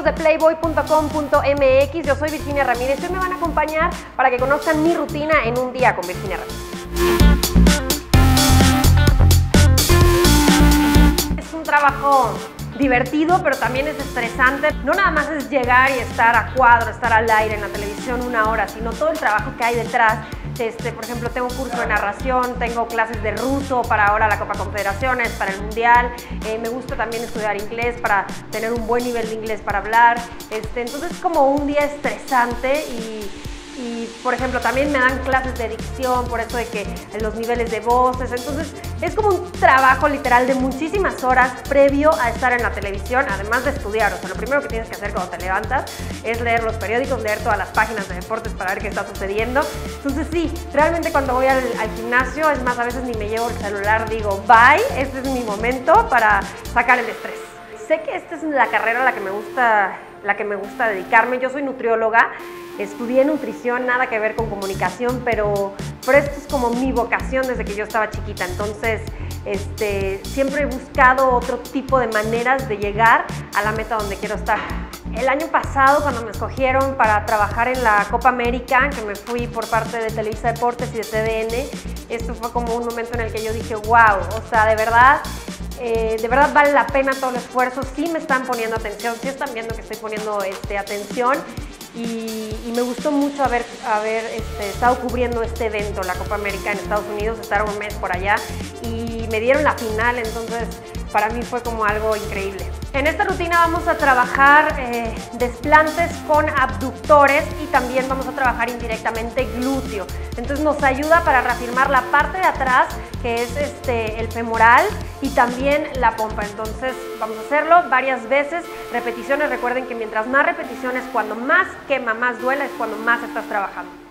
de playboy.com.mx. Yo soy Virginia Ramírez y hoy me van a acompañar para que conozcan mi rutina en un día con Virginia Ramírez. Es un trabajo divertido, pero también es estresante. No nada más es llegar y estar a cuadro, estar al aire en la televisión una hora, sino todo el trabajo que hay detrás. Por ejemplo, tengo un curso de narración, tengo clases de ruso para ahora la Copa Confederaciones, para el Mundial. Me gusta también estudiar inglés para tener un buen nivel de inglés para hablar. Entonces es como un día estresante y, por ejemplo, también me dan clases de dicción, por eso de que los niveles de voces. Entonces es como un trabajo literal de muchísimas horas previo a estar en la televisión, además de estudiar. O sea, lo primero que tienes que hacer cuando te levantas es leer los periódicos, leer todas las páginas de deportes para ver qué está sucediendo. Entonces sí, realmente cuando voy al gimnasio, es más, a veces ni me llevo el celular, digo bye, este es mi momento para sacar el estrés. Sé que esta es la carrera a la que me gusta dedicarme. Yo soy nutrióloga, estudié nutrición, nada que ver con comunicación, pero esto es como mi vocación desde que yo estaba chiquita. Entonces, siempre he buscado otro tipo de maneras de llegar a la meta donde quiero estar. El año pasado, cuando me escogieron para trabajar en la Copa América, que me fui por parte de Televisa Deportes y de TDN, esto fue como un momento en el que yo dije, wow, o sea, de verdad vale la pena todo el esfuerzo. Sí me están poniendo atención, sí están viendo que estoy poniendo atención y me gustó mucho haber estado cubriendo este evento, la Copa América en Estados Unidos, estar un mes por allá y me dieron la final, entonces para mí fue como algo increíble. En esta rutina vamos a trabajar desplantes con abductores y también vamos a trabajar indirectamente glúteo. Entonces nos ayuda para reafirmar la parte de atrás, que es el femoral, y también la pompa. Entonces vamos a hacerlo varias veces, repeticiones. Recuerden que mientras más repeticiones, cuando más quema, más duela, es cuando más estás trabajando.